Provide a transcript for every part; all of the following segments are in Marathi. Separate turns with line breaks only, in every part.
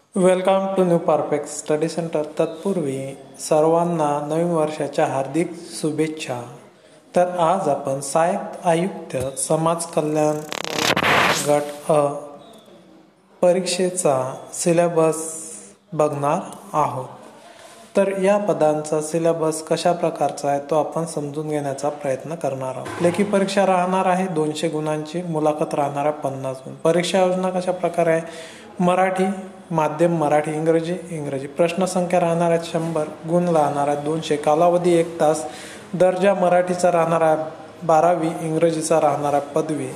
Welcome to new perfect study centre. तत्पूर्वी सर्वांना नवीन वर्षाच्या हार्दिक शुभेच्छा. तर आज आपण सहाय्यक आयुक्त समाज कल्याण गट अ परीक्षेचा सिलेबस बघणार आहोत. तर या पदांचा सिलेबस कशा प्रकारचा आहे तो आपण समजून घेण्याचा प्रयत्न करणार आहोत. लेखी परीक्षा राहणार आहे 200 गुणांची, मुलाखत राहणार आहे 50 गुण. परीक्षा योजना कशा प्रकारे आहे? मराठी माध्यम मराठी, इंग्रजी. प्रश्न संख्या राहणार आहे 100, गुण राहणार आहे 200, कालावधी 1 तास. दर्जा मराठीचा राहणार आहे 12वी, इंग्रजीचा राहणार आहे पदवी.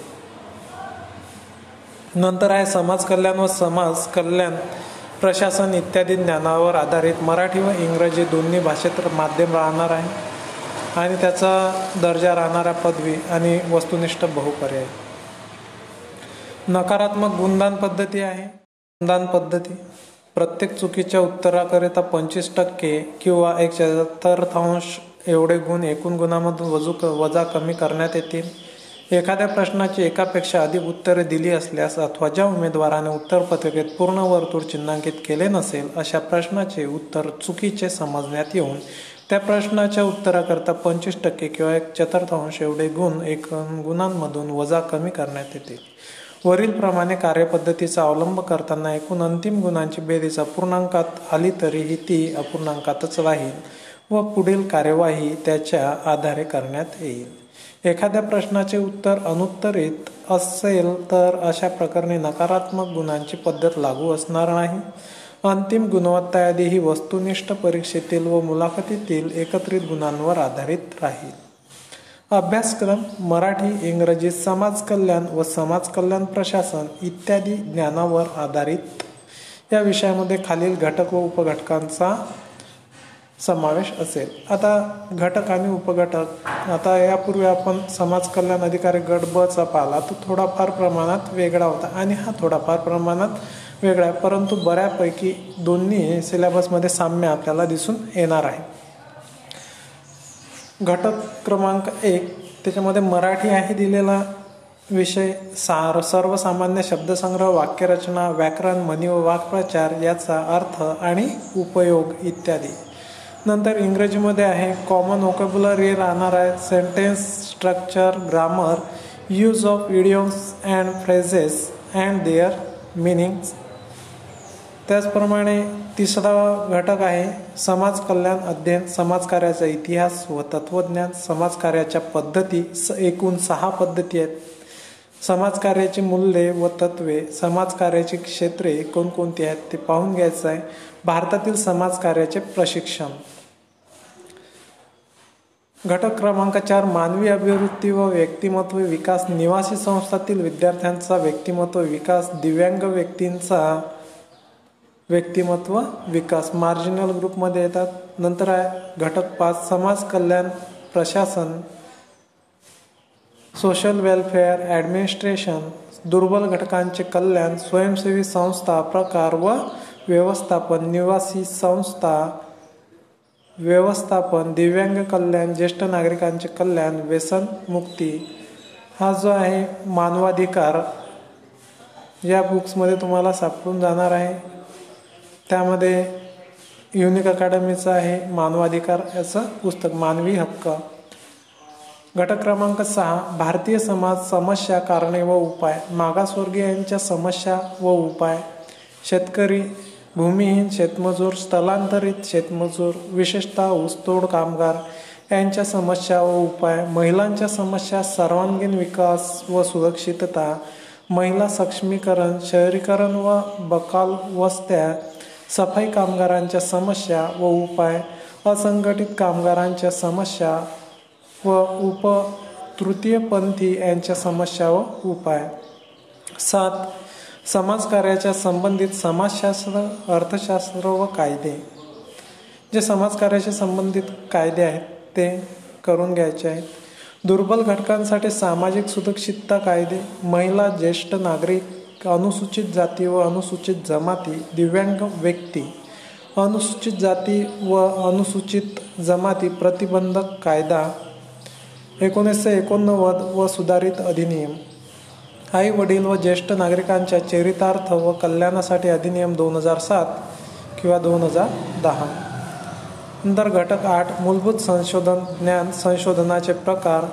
नंतर आहे समाज कल्याण व समाज कल्याण प्रशासन इत्यादी ज्ञानावर आधारित मराठी व इंग्रजी दोन्ही भाषेत माध्यम राहणार आहे आणि त्याचा दर्जा राहणार आहे पदवी आणि वस्तुनिष्ठ बहुपर्याय. नकारात्मक गुणदान पद्धती आहे. गुणदान पद्धती प्रत्येक चुकीच्या उत्तराकरिता 25% किंवा 1/4 एवढे गुण एकूण गुणामधून वजा कमी करण्यात येतील. एखाद्या प्रश्नाची एकापेक्षा अधिक उत्तरे दिली असल्यास अथवा ज्या उमेदवाराने उत्तरपत्रिकेत पूर्ण वर्तुळ चिन्हांकित केले नसेल अशा प्रश्नाचे उत्तर चुकीचे समजण्यात येऊन त्या प्रश्नाच्या उत्तराकरता 25% किंवा 1/4 एवढे गुण एकूण गुणांमधून वजा कमी करण्यात येतील. वरील प्रमाणे कार्यपद्धतीचा अवलंब करताना एकूण अंतिम गुणांची बेरीज अपूर्णांकात आली तरीही ती अपूर्णांकातच राहील व पुढील कार्यवाही त्याच्या आधारे करण्यात येईल. एखाद्या प्रश्नाचे उत्तर अनुत्तरित असेल तर अशा प्रकरणी नकारात्मक गुणांची पद्धत लागू असणार नाही. अंतिम गुणवत्ता यादी ही वस्तुनिष्ठ परीक्षेतील व मुलाखतीतील एकत्रित गुणांवर आधारित राहील. अभ्यासक्रम मराठी, इंग्रजी, समाज कल्याण व समाज कल्याण प्रशासन इत्यादी ज्ञानावर आधारित. या विषयामध्ये खालील घटक व उपघटकांचा समावेश असेल. आता घटक आणि उपघटक, आता यापूर्वी आपण समाज कल्याण अधिकारी गट ब चा पाहिला, तो थोडाफार प्रमाणात वेगळा होता आणि हा थोडाफार प्रमाणात वेगळा आहे, परंतु बऱ्यापैकी दोन्ही सिलेबसमध्ये साम्य आपल्याला दिसून येणार आहे. घटक क्रमांक 1 त्याच्यामध्ये मराठी आहे दिलेला विषय. सर्वसामान्य शब्दसंग्रह, वाक्यरचना, व्याकरण, म्हणी व वाक्प्रचार याचा अर्थ आणि उपयोग इत्यादी. नंतर इंग्रजीमध्ये आहे कॉमन व्होकॅब्युलरी राहणार आहे, sentence structure, grammar, use of idioms and phrases and their meanings. त्याचप्रमाणे तिसरा घटक आहे समाज कल्याण अध्ययन, समाजकार्याचा इतिहास व तत्वज्ञान, समाजकार्याच्या पद्धती. एकूण 6 पद्धती आहेत. समाजकार्याची मूल्ये व तत्वे, समाजकार्याची क्षेत्रे कोणकोणती आहेत ते पाहून घ्यायचं आहे. भारतातील समाजकार्याचे प्रशिक्षण. घटक क्रमांक 4 मानवी अभिवृत्ती व व्यक्तिमत्व विकास, निवासी संस्थातील विद्यार्थ्यांचा व्यक्तिमत्व विकास, दिव्यांग व्यक्तींचा व्यक्तिमत्व विकास, मार्जिनल ग्रुपमध्ये येतात. नंतर आहे घटक 5 समाज कल्याण प्रशासन, सोशल वेलफेअर ॲडमिनिस्ट्रेशन, दुर्बल घटकांचे कल्याण, स्वयंसेवी संस्था प्रकार व व्यवस्थापन, निवासी संस्था व्यवस्थापन, दिव्यांग कल्याण, ज्येष्ठ नागरिकांचे कल्याण, व्यसन मुक्ती. हा जो आहे मानवाधिकार या बुक्समध्ये तुम्हाला सापडून जाणार आहे. त्यामध्ये युनिक अकॅडमीचं आहे मानवाधिकार याचं पुस्तक, मानवी हक्क. घटक क्रमांक 6 भारतीय समाज समस्या, कारणे व उपाय, मागासवर्गीयांच्या समस्या व उपाय, शेतकरी, भूमिहीन शेतमजूर, स्थलांतरित शेतमजूर, विशेषतः ऊसतोड कामगार यांच्या समस्या व उपाय, महिलांच्या समस्या, सर्वांगीण विकास व सुरक्षितता, महिला सक्षमीकरण, शहरीकरण व बकाल वस्त्या, सफाई कामगारांच्या समस्या व उपाय, असंघटित कामगारांच्या समस्या व तृतीयपंथी यांच्या समस्या व उपाय. 7 समाजकार्याच्या संबंधित समाजशास्त्र, अर्थशास्त्र व कायदे. जे समाजकार्याशी संबंधित कायदे आहेत ते करून घ्यायचे आहेत. दुर्बल घटकांसाठी सामाजिक सुरक्षितता कायदे, महिला, ज्येष्ठ नागरिक, अनुसूचित जाती व अनुसूचित जमाती, दिव्यांग व्यक्ती, अनुसूचित जाती व अनुसूचित जमाती प्रतिबंधक कायदा 1989 व सुधारित अधिनियम. आई वडील व ज्येष्ठ नागरिकांच्या चरितार्थ व कल्याणासाठी अधिनियम 2007 किंवा 2010. नंतर घटक 8 मूलभूत संशोधन ज्ञान, संशोधनाचे प्रकार,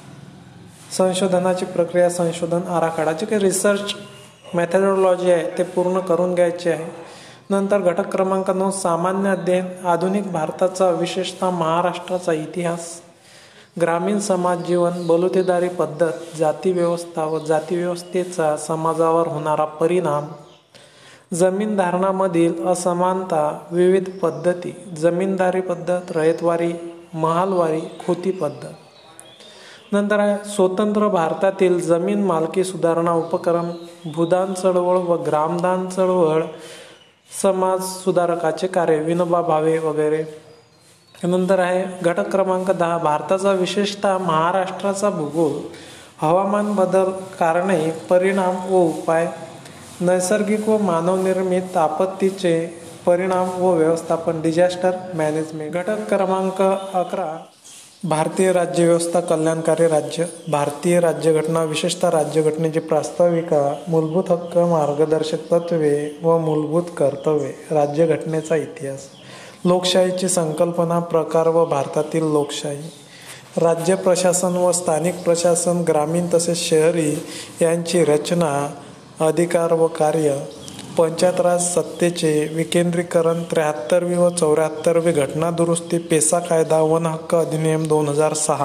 संशोधनाची प्रक्रिया, संशोधन आराखडा. जे काही रिसर्च मेथडॉलॉजी आहे ते पूर्ण करून घ्यायचे आहे. नंतर घटक क्रमांक 9 सामान्य अध्ययन, आधुनिक भारताचा विशेषतः महाराष्ट्राचा इतिहास, ग्रामीण समाज जीवन, बलुतेदारी पद्धत, जाती व्यवस्था व जाती व्यवस्थेचा समाजावर होणारा परिणाम, जमीन धारणामधील असमानता, विविध पद्धती, जमीनदारी पद्धत, रयतवारी, महालवारी, खोती पद्धत. नंतर आहे स्वतंत्र भारतातील जमीन मालकी सुधारणा उपक्रम, भूदान चळवळ व ग्रामदान चळवळ, समाज सुधारकाचे कार्य, विनोबा भावे वगैरे. नंतर आहे घटक क्रमांक 10 भारताचा विशेषतः महाराष्ट्राचा भूगोल, हवामान बदल, कारणे, परिणाम व उपाय, नैसर्गिक व मानवनिर्मित आपत्तीचे परिणाम व व्यवस्थापन, डिझास्टर मॅनेजमेंट. घटक क्रमांक 11 भारतीय राज्यव्यवस्था, कल्याणकारी राज्य, भारतीय राज्यघटना, विशेषतः राज्यघटनेची प्रास्ताविका, मूलभूत हक्क, मार्गदर्शक तत्वे व मूलभूत कर्तव्ये, राज्यघटनेचा इतिहास, लोकशाहीची संकल्पना, प्रकार व भारतातील लोकशाही, राज्य प्रशासन व स्थानिक प्रशासन, ग्रामीण तसेच शहरी यांची रचना, अधिकार व कार्य, पंचायत राज सत्तेचे विकेंद्रीकरण, 73वी व 74वी घटना दुरुस्ती, पेसा कायदा, वन हक्क अधिनियम 2006.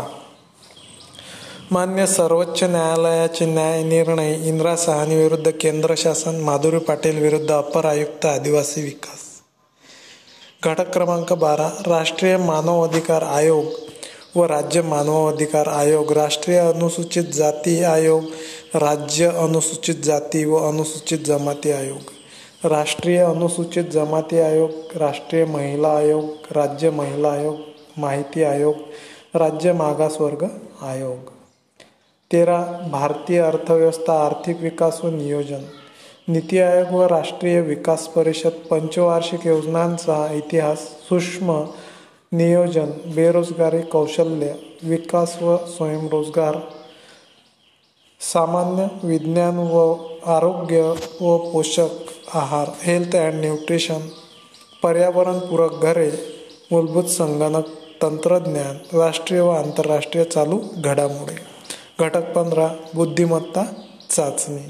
मान्य सर्वोच्च न्यायालयाचे न्याय निर्णय, इंदिरा साहनी विरुद्ध केंद्र शासन, माधुरी पाटील विरुद्ध अपर आयुक्त आदिवासी विकास. घटक क्रमांक 12 राष्ट्रीय मानव अधिकार आयोग व राज्य मानव अधिकार आयोग, राष्ट्रीय अनुसूचित जाती आयोग, राज्य अनुसूचित जाती व अनुसूचित जमाती आयोग, राष्ट्रीय अनुसूचित जमाती आयोग, राष्ट्रीय महिला आयोग, राज्य महिला आयोग, माहिती आयोग, राज्य मागासवर्ग आयोग. 13 भारतीय अर्थव्यवस्था, आर्थिक विकास व नियोजन, नीती आयोग व राष्ट्रीय विकास परिषद, पंचवार्षिक योजनांचा इतिहास, सूक्ष्म नियोजन, बेरोजगारी, कौशल्य विकास व स्वयंरोजगार, सामान्य विज्ञान व आरोग्य व पोषक आहार, हेल्थ अँड न्यूट्रिशन, पर्यावरणपूरक घरे, मूलभूत संगणक तंत्रज्ञान, राष्ट्रीय व आंतरराष्ट्रीय चालू घडामोडी. घटक 15 बुद्धिमत्ता चाचणी.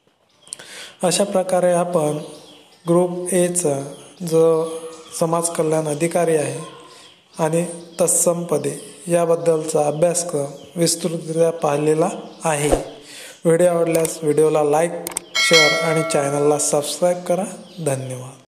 अशा प्रकारे आपण ग्रुप एचा जो समाज कल्याण अधिकारी आहे आणि तत्सम पदे याबद्दलचा अभ्यासक्रम विस्तृतरित्या पाहिलेला आहे. व्हिडिओ आवडल्यास व्हिडिओला लाईक, शेअर आणि चॅनलला सबस्क्राईब करा. धन्यवाद.